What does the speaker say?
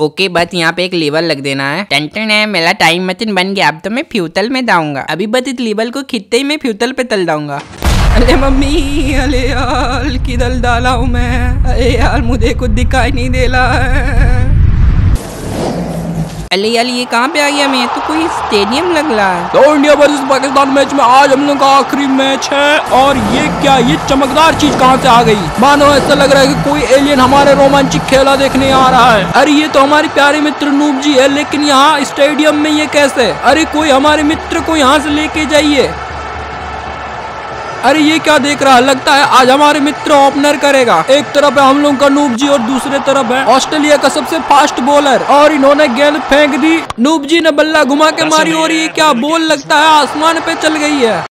Okay बस यहाँ पे एक लेवल लग देना है। टेंशन है मेरा टाइम मशीन बन गया। अब तो मैं फ्यूतल में जाऊंगा। अभी बस इस लेवल को खींचते ही मैं फ्यूतल पे चल जाऊंगा। अरे मम्मी, अरे यार किधर डाला हूँ मैं? अरे यार मुझे कुछ दिखाई नहीं दे रहा है। अरे यार ये कहाँ पे आ गया? मैं तो कोई स्टेडियम लग रहा है। तो इंडिया वर्सेस पाकिस्तान मैच में आज हम लोग का आखिरी मैच है। और ये क्या, ये चमकदार चीज कहाँ से आ गई? मानो ऐसा लग रहा है कि कोई एलियन हमारे रोमांचक खेला देखने आ रहा है। अरे ये तो हमारे प्यारे मित्र नूब जी है, लेकिन यहाँ स्टेडियम में ये कैसे? अरे कोई हमारे मित्र को यहाँ से लेके जाइए। अरे ये क्या देख रहा है? लगता है आज हमारे मित्र ओपनर करेगा। एक तरफ है हम लोग का नूब जी और दूसरे तरफ है ऑस्ट्रेलिया का सबसे फास्ट बॉलर। और इन्होंने गेंद फेंक दी, नूब जी ने बल्ला घुमा के मारी और ये क्या बॉल लगता है आसमान पे चल गई है।